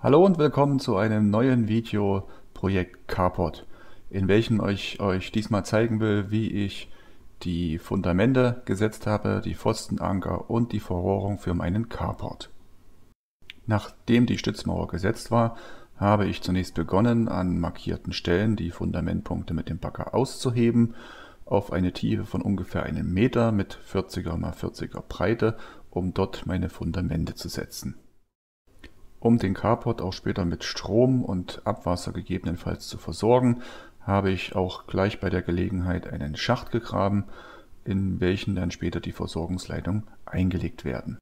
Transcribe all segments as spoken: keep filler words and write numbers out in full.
Hallo und willkommen zu einem neuen Video Projekt Carport, in welchem ich euch diesmal zeigen will, wie ich die Fundamente gesetzt habe, die Pfostenanker und die Verrohrung für meinen Carport. Nachdem die Stützmauer gesetzt war, habe ich zunächst begonnen, an markierten Stellen die Fundamentpunkte mit dem Bagger auszuheben, auf eine Tiefe von ungefähr einem Meter mit vierziger mal vierziger Breite, um dort meine Fundamente zu setzen. Um den Carport auch später mit Strom und Abwasser gegebenenfalls zu versorgen, habe ich auch gleich bei der Gelegenheit einen Schacht gegraben, in welchen dann später die Versorgungsleitungen eingelegt werden.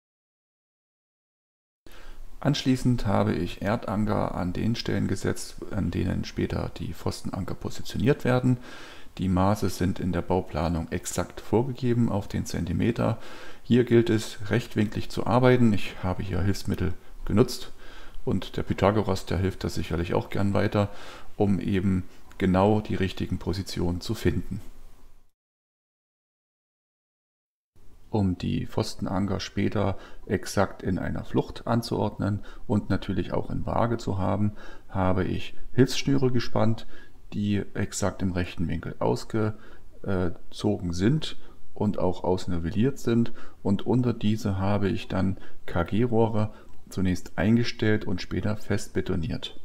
Anschließend habe ich Erdanker an den Stellen gesetzt, an denen später die Pfostenanker positioniert werden. Die Maße sind in der Bauplanung exakt vorgegeben auf den Zentimeter. Hier gilt es, rechtwinklig zu arbeiten. Ich habe hier Hilfsmittel genutzt. Und der Pythagoras, der hilft da sicherlich auch gern weiter, um eben genau die richtigen Positionen zu finden. Um die Pfostenanker später exakt in einer Flucht anzuordnen und natürlich auch in Waage zu haben, habe ich Hilfsschnüre gespannt, die exakt im rechten Winkel ausgezogen sind und auch ausnivelliert sind, und unter diese habe ich dann K G-Rohre zunächst eingestellt und später fest betoniert.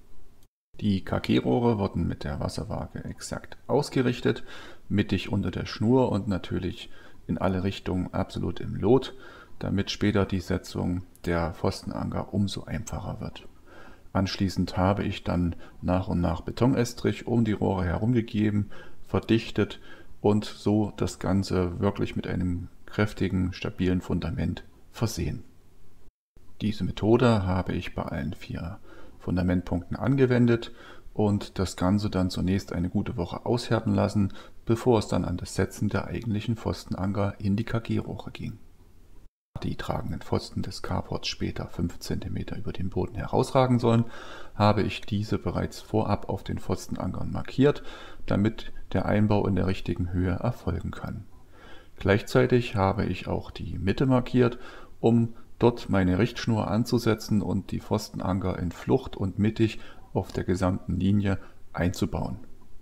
Die K G-Rohre wurden mit der Wasserwaage exakt ausgerichtet, mittig unter der Schnur und natürlich in alle Richtungen absolut im Lot, damit später die Setzung der Pfostenanker umso einfacher wird. Anschließend habe ich dann nach und nach Betonestrich um die Rohre herumgegeben, verdichtet und so das Ganze wirklich mit einem kräftigen, stabilen Fundament versehen. Diese Methode habe ich bei allen vier Fundamentpunkten angewendet und das Ganze dann zunächst eine gute Woche aushärten lassen, bevor es dann an das Setzen der eigentlichen Pfostenanker in die K G-Rohre ging. Da die tragenden Pfosten des Carports später fünf Zentimeter über dem Boden herausragen sollen, habe ich diese bereits vorab auf den Pfostenankern markiert, damit der Einbau in der richtigen Höhe erfolgen kann. Gleichzeitig habe ich auch die Mitte markiert, um dort meine Richtschnur anzusetzen und die Pfostenanker in Flucht und mittig auf der gesamten Linie einzubauen.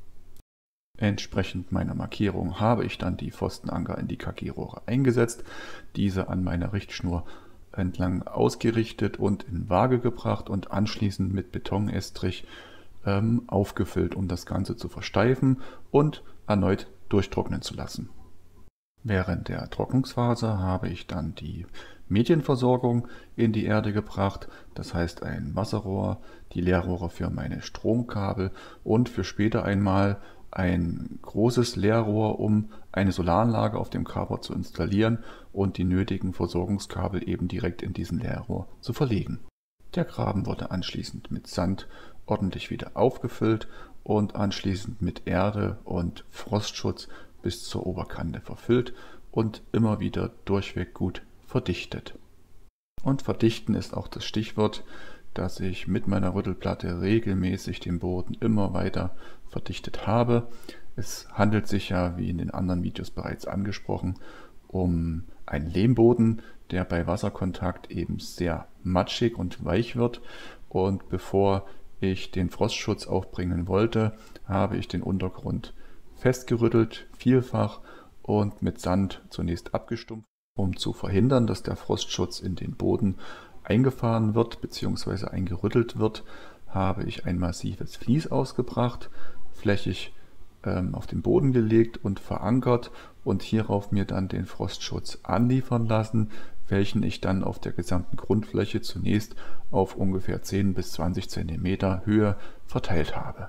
Entsprechend meiner Markierung habe ich dann die Pfostenanker in die K G-Rohre eingesetzt, diese an meiner Richtschnur entlang ausgerichtet und in Waage gebracht und anschließend mit Betonestrich ähm, aufgefüllt, um das Ganze zu versteifen und erneut durchtrocknen zu lassen. Während der Trocknungsphase habe ich dann die Medienversorgung in die Erde gebracht, das heißt ein Wasserrohr, die Leerrohre für meine Stromkabel und für später einmal ein großes Leerrohr, um eine Solaranlage auf dem Carport zu installieren und die nötigen Versorgungskabel eben direkt in diesen Leerrohr zu verlegen. Der Graben wurde anschließend mit Sand ordentlich wieder aufgefüllt und anschließend mit Erde und Frostschutz bis zur Oberkante verfüllt und immer wieder durchweg gut verdichtet. Und verdichten ist auch das Stichwort, dass ich mit meiner Rüttelplatte regelmäßig den Boden immer weiter verdichtet habe. Es handelt sich ja, wie in den anderen Videos bereits angesprochen, um einen Lehmboden, der bei Wasserkontakt eben sehr matschig und weich wird, und bevor ich den Frostschutz aufbringen wollte, habe ich den Untergrund festgerüttelt, vielfach und mit Sand zunächst abgestumpft, um zu verhindern, dass der Frostschutz in den Boden eingefahren wird bzw. eingerüttelt wird, habe ich ein massives Vlies ausgebracht, flächig ähm, auf den Boden gelegt und verankert und hierauf mir dann den Frostschutz anliefern lassen, welchen ich dann auf der gesamten Grundfläche zunächst auf ungefähr zehn bis zwanzig Zentimeter Höhe verteilt habe.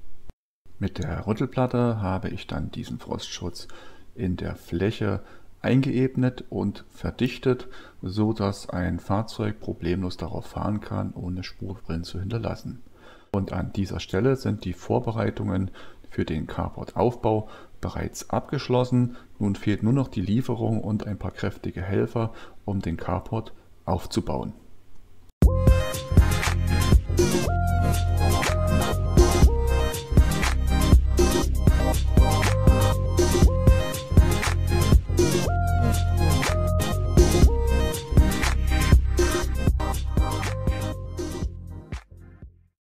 Mit der Rüttelplatte habe ich dann diesen Frostschutz in der Fläche eingeebnet und verdichtet, so dass ein Fahrzeug problemlos darauf fahren kann, ohne Spurbrillen zu hinterlassen. Und an dieser Stelle sind die Vorbereitungen für den Carport-Aufbau bereits abgeschlossen. Nun fehlt nur noch die Lieferung und ein paar kräftige Helfer, um den Carport aufzubauen.